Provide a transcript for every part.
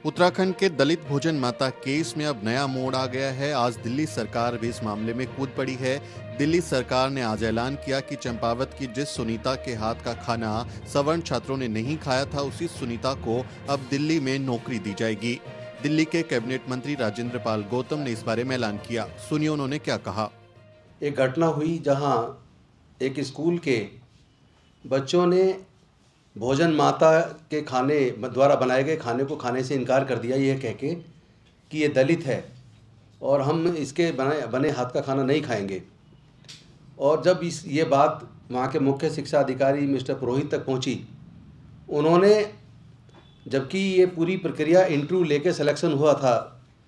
उत्तराखंड के दलित भोजन माता केस में अब नया मोड़ आ गया है। आज दिल्ली सरकार भी इस मामले में कूद पड़ी है। दिल्ली सरकार ने आज ऐलान किया कि चंपावत की जिस सुनीता के हाथ का खाना सवर्ण छात्रों ने नहीं खाया था, उसी सुनीता को अब दिल्ली में नौकरी दी जाएगी। दिल्ली के कैबिनेट मंत्री राजेंद्र पाल गौतम ने इस बारे में ऐलान किया। सुनिए उन्होंने क्या कहा। एक घटना हुई जहां एक स्कूल के बच्चों ने भोजन माता के खाने द्वारा बनाए गए खाने को खाने से इनकार कर दिया, ये कह के कि ये दलित है और हम इसके बने हाथ का खाना नहीं खाएंगे। और जब ये बात वहाँ के मुख्य शिक्षा अधिकारी मिस्टर पुरोहित तक पहुँची, उन्होंने, जबकि ये पूरी प्रक्रिया इंटरव्यू लेके सिलेक्शन हुआ था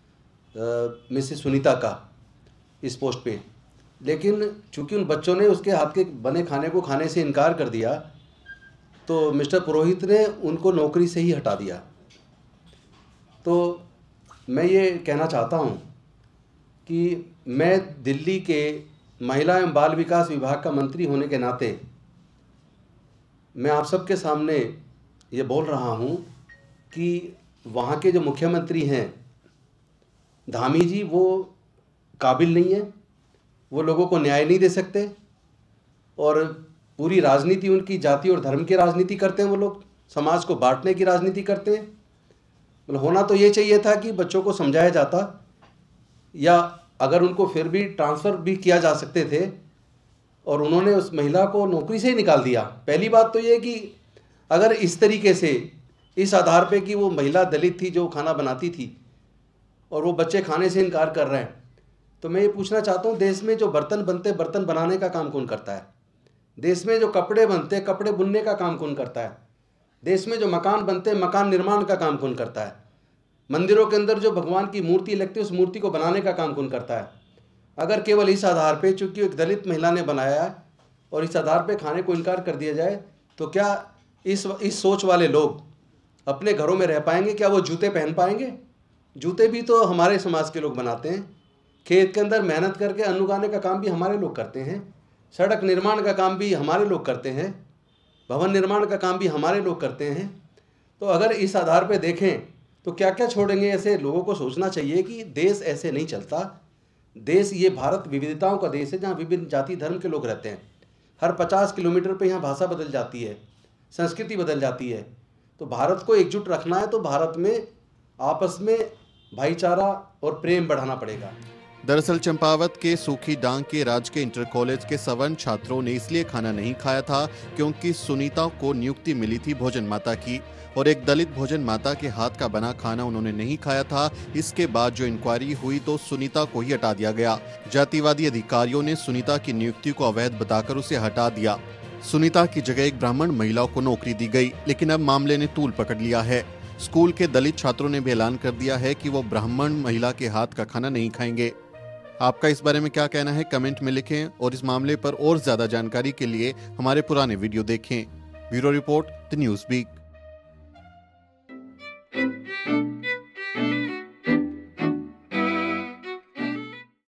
मिसेस सुनीता का इस पोस्ट पे, लेकिन चूंकि उन बच्चों ने उसके हाथ के बने खाने को खाने से इनकार कर दिया, तो मिस्टर पुरोहित ने उनको नौकरी से ही हटा दिया। तो मैं ये कहना चाहता हूँ कि मैं दिल्ली के महिला एवं बाल विकास विभाग का मंत्री होने के नाते मैं आप सबके सामने ये बोल रहा हूँ कि वहाँ के जो मुख्यमंत्री हैं धामी जी, वो काबिल नहीं है, वो लोगों को न्याय नहीं दे सकते और पूरी राजनीति उनकी जाति और धर्म की राजनीति करते हैं। वो लोग समाज को बांटने की राजनीति करते हैं। मतलब होना तो ये चाहिए था कि बच्चों को समझाया जाता, या अगर उनको फिर भी ट्रांसफ़र भी किया जा सकते थे, और उन्होंने उस महिला को नौकरी से ही निकाल दिया। पहली बात तो ये कि अगर इस तरीके से, इस आधार पे कि वो महिला दलित थी जो खाना बनाती थी और वो बच्चे खाने से इनकार कर रहे हैं, तो मैं ये पूछना चाहता हूँ, देश में जो बर्तन बनते, बर्तन बनाने का काम कौन करता है? देश में जो कपड़े बनते, कपड़े बुनने का काम कौन करता है? देश में जो मकान बनते, मकान निर्माण का काम कौन करता है? मंदिरों के अंदर जो भगवान की मूर्ति लगती है, उस मूर्ति को बनाने का काम कौन करता है? अगर केवल इस आधार पे, चूंकि एक दलित महिला ने बनाया है और इस आधार पे खाने को इनकार कर दिया जाए, तो क्या इस सोच वाले लोग अपने घरों में रह पाएंगे? क्या वो जूते पहन पाएंगे? जूते भी तो हमारे समाज के लोग बनाते हैं। खेत के अंदर मेहनत करके अन्न उगाने का काम भी हमारे लोग करते हैं। सड़क निर्माण का काम भी हमारे लोग करते हैं। भवन निर्माण का काम भी हमारे लोग करते हैं। तो अगर इस आधार पे देखें तो क्या क्या छोड़ेंगे? ऐसे लोगों को सोचना चाहिए कि देश ऐसे नहीं चलता। देश, ये भारत विविधताओं का देश है, जहाँ विभिन्न जाति धर्म के लोग रहते हैं। हर 50 किलोमीटर पे यहाँ भाषा बदल जाती है, संस्कृति बदल जाती है। तो भारत को एकजुट रखना है तो भारत में आपस में भाईचारा और प्रेम बढ़ाना पड़ेगा। दरअसल चंपावत के सूखी डांग के राजकीय इंटर कॉलेज के सवर्ण छात्रों ने इसलिए खाना नहीं खाया था क्योंकि सुनीता को नियुक्ति मिली थी भोजन माता की, और एक दलित भोजन माता के हाथ का बना खाना उन्होंने नहीं खाया था। इसके बाद जो इंक्वायरी हुई तो सुनीता को ही हटा दिया गया। जातिवादी अधिकारियों ने सुनीता की नियुक्ति को अवैध बताकर उसे हटा दिया। सुनीता की जगह एक ब्राह्मण महिला को नौकरी दी गई, लेकिन अब मामले ने तूल पकड़ लिया है। स्कूल के दलित छात्रों ने भी ऐलान कर दिया है कि वो ब्राह्मण महिला के हाथ का खाना नहीं खाएंगे। आपका इस बारे में क्या कहना है, कमेंट में लिखें, और इस मामले पर और ज्यादा जानकारी के लिए हमारे पुराने वीडियो देखें। Bureau report, the news week.